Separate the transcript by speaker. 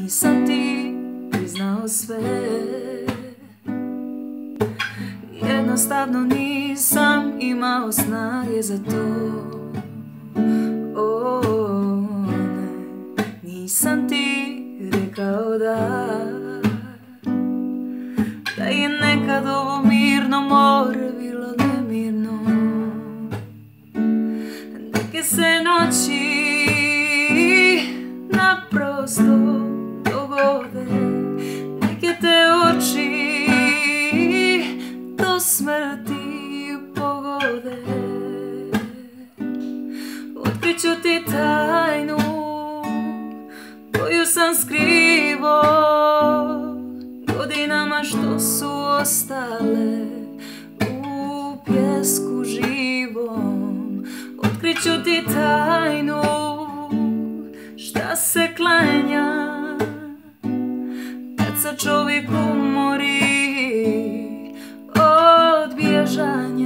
Speaker 1: nisam ti priznao sve. Jednostavno nisam imao snage za to. Nisam ti rekao da je nekad ovo mirno more bilo nemirno. Neke se noći naprosto dogode, neke te oči do smrti pogode. Otkriću ti tajnu koju sam skrivo godinama što su ostale u pjesku živom. Otkriću ti tajnu šta se klanja kad se čovjek umori od bježanja.